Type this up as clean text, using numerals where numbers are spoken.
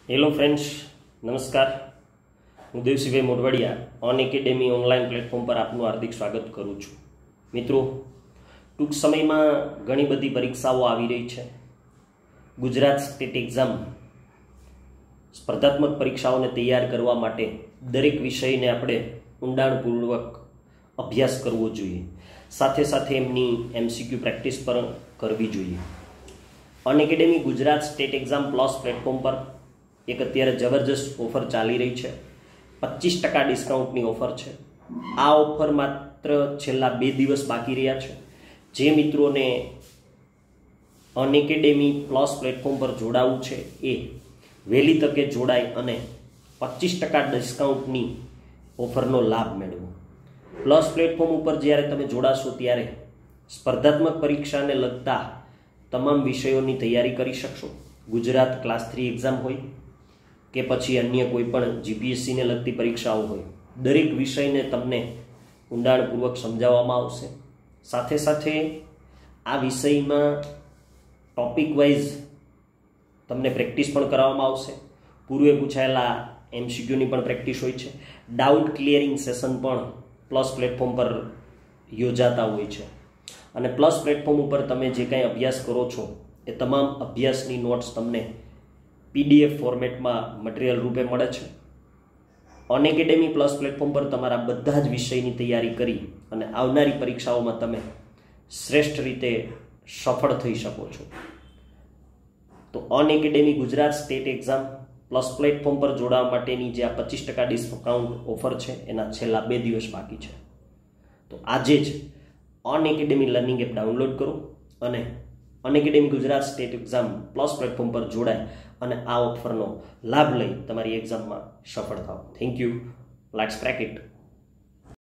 Hello friends, નમસ્કાર. હું Devsinhbhai Modhvadiya Unacademy online platform પર આપનું હાર્દિક સ્વાગત કરું છું. મિત્રો, ટૂંક સમયમાં ઘણી બધી પરીક્ષાઓ આવી રહી છે. ગુજરાત સ્ટેટ એક્ઝામ સ્પર્ધાત્મક પરીક્ષાઓને તૈયાર કરવા માટે દરેક વિષયને આપણે ઊંડાણપૂર્વક અભ્યાસ કરવો જોઈએ. સાથે સાથે એમની MCQ પ્રેક્ટિસ પણ કરવી જોઈએ. Unacademy Gujarat state exam plus platform પર એક અત્યારે જબરજસ્ત ઓફર ચાલી રહી છે. 25% ડિસ્કાઉન્ટની ઓફર છે. આ ઓફર માત્ર છેલ્લા 2 દિવસ બાકી રહ્યા છે. જે મિત્રોને અનએકેડમી પ્લસ પ્લેટફોર્મ પર જોડાવું છે એ વહેલી તકે જોડાય અને 25% ડિસ્કાઉન્ટની ઓફરનો લાભ મેળવો. પ્લસ પ્લેટફોર્મ ઉપર જ્યારે તમે જોડાશો ત્યારે સ્પર્ધાત્મક પરીક્ષાને લગતા તમામ વિષયોની તૈયારી કરી શકશો. ગુજરાત ક્લાસ 3 એક્ઝામ હોય કે પછી અન્ય કોઈ પણ GPSCને લગતી પરીક્ષાઓ હોય, દરેક વિષયને તમને ઊંડાણપૂર્વક સમજાવવામાં આવશે. સાથે સાથે આ વિષયમાં ટોપિક વાઇઝ તમને પ્રેક્ટિસ પણ કરાવવામાં આવશે. પૂર્વે પૂછાયેલા MCQની પણ પ્રેક્ટિસ હોય છે. ડાઉટ ક્લિયરિંગ સેશન પણ પ્લસ પ્લેટફોર્મ પર યોજાતા હોય છે. અને પ્લસ પ્લેટફોર્મ ઉપર તમે જે કાંઈ અભ્યાસ કરો છો એ તમામ અભ્યાસની નોટ્સ તમને PDF ફોર્મેટમાં મટીરિયલ રૂપે મળે છે. અનએકેડમી પ્લસ પ્લેટફોર્મ પર તમારા બધા જ વિષયની તૈયારી કરી અને આવનારી પરીક્ષાઓમાં તમે શ્રેષ્ઠ રીતે સફળ થઈ શકો છો. તો Unacademy Gujarat state exam plus platform પર જોડાવા માટેની જે આ 25% ડિસ્કાઉન્ટ ઓફર છે એના છેલ્લા 2 દિવસ બાકી છે. તો આજે જ અનએકેડમી લર્નિંગ એપ ડાઉનલોડ કરો અને Unacademy Gujarat state exam plus platform પર જોડાય અને આ ઓફરનો લાભ લઈ તમારી એક્ઝામમાં સફળ થાઓ. Thank you. Let's crack it.